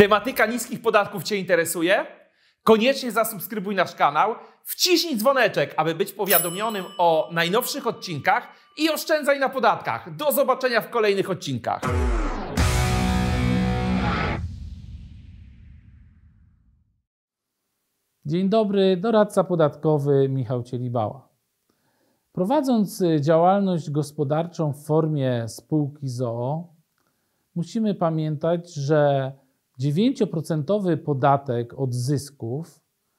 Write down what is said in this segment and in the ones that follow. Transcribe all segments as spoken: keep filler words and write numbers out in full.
Tematyka niskich podatków Cię interesuje? Koniecznie zasubskrybuj nasz kanał, wciśnij dzwoneczek, aby być powiadomionym o najnowszych odcinkach i oszczędzaj na podatkach. Do zobaczenia w kolejnych odcinkach. Dzień dobry, doradca podatkowy Michał Cielibała. Prowadząc działalność gospodarczą w formie spółki z o o, musimy pamiętać, że dziewięć procent podatek od zysków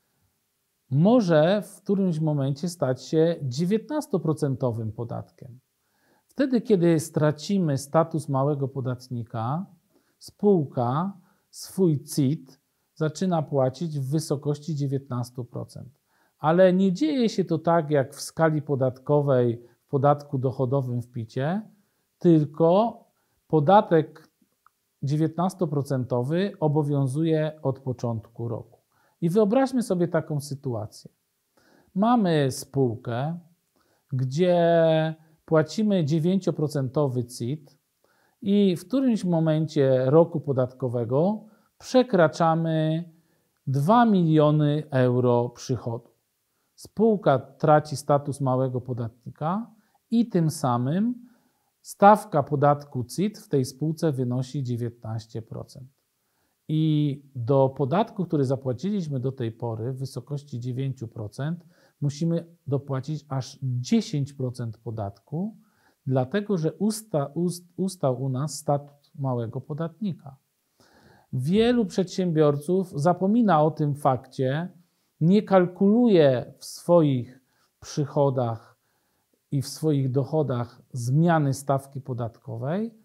może w którymś momencie stać się dziewiętnaście procent podatkiem. Wtedy, kiedy stracimy status małego podatnika, spółka swój C I T zaczyna płacić w wysokości dziewiętnaście procent. Ale nie dzieje się to tak jak w skali podatkowej w podatku dochodowym w picie, tylko podatek dziewiętnaście procent obowiązuje od początku roku. I wyobraźmy sobie taką sytuację. Mamy spółkę, gdzie płacimy dziewięć procent C I T i w którymś momencie roku podatkowego przekraczamy dwa miliony euro przychodu. Spółka traci status małego podatnika i tym samym stawka podatku C I T w tej spółce wynosi dziewiętnaście procent. I do podatku, który zapłaciliśmy do tej pory w wysokości dziewięć procent, musimy dopłacić aż dziesięć procent podatku, dlatego że usta, ust, ustał u nas statut małego podatnika. Wielu przedsiębiorców zapomina o tym fakcie, nie kalkuluje w swoich przychodach i w swoich dochodach zmiany stawki podatkowej,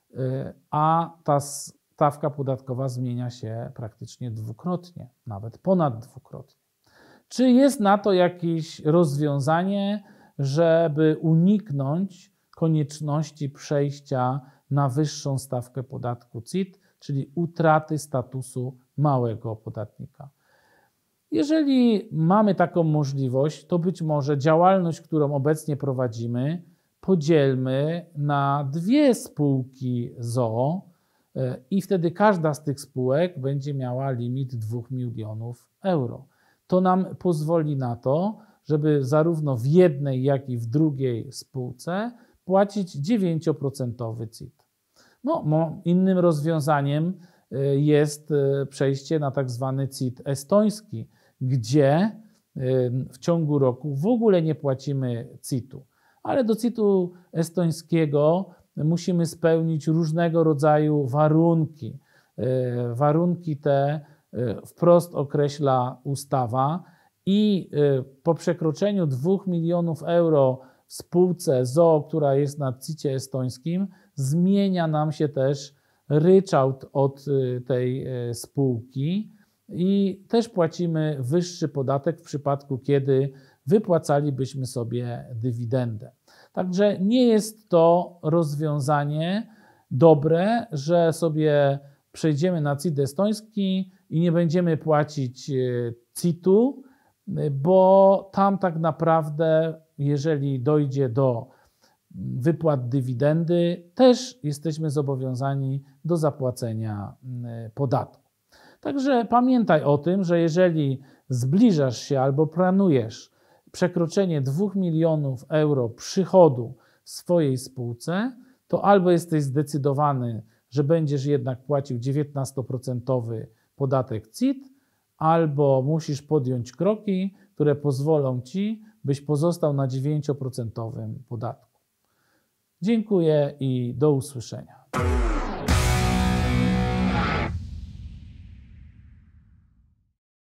a ta stawka podatkowa zmienia się praktycznie dwukrotnie, nawet ponad dwukrotnie. Czy jest na to jakieś rozwiązanie, żeby uniknąć konieczności przejścia na wyższą stawkę podatku C I T, czyli utraty statusu małego podatnika? Jeżeli mamy taką możliwość, to być może działalność, którą obecnie prowadzimy, podzielmy na dwie spółki z o o i wtedy każda z tych spółek będzie miała limit dwóch milionów euro. To nam pozwoli na to, żeby zarówno w jednej, jak i w drugiej spółce płacić dziewięć procent C I T. No, innym rozwiązaniem jest przejście na tak zwany C I T estoński, gdzie w ciągu roku w ogóle nie płacimy C I T-u. Ale do C I T-u estońskiego musimy spełnić różnego rodzaju warunki. Warunki te wprost określa ustawa i po przekroczeniu dwóch milionów euro w spółce z o o, która jest na C I T-cie estońskim, zmienia nam się też ryczałt od tej spółki i też płacimy wyższy podatek w przypadku, kiedy wypłacalibyśmy sobie dywidendę. Także nie jest to rozwiązanie dobre, że sobie przejdziemy na C I T estoński i nie będziemy płacić C I T-u, bo tam tak naprawdę, jeżeli dojdzie do wypłat dywidendy, też jesteśmy zobowiązani do zapłacenia podatku. Także pamiętaj o tym, że jeżeli zbliżasz się albo planujesz przekroczenie dwóch milionów euro przychodu w swojej spółce, to albo jesteś zdecydowany, że będziesz jednak płacił dziewiętnaście procent podatek C I T, albo musisz podjąć kroki, które pozwolą Ci, byś pozostał na dziewięć procent podatku. Dziękuję i do usłyszenia.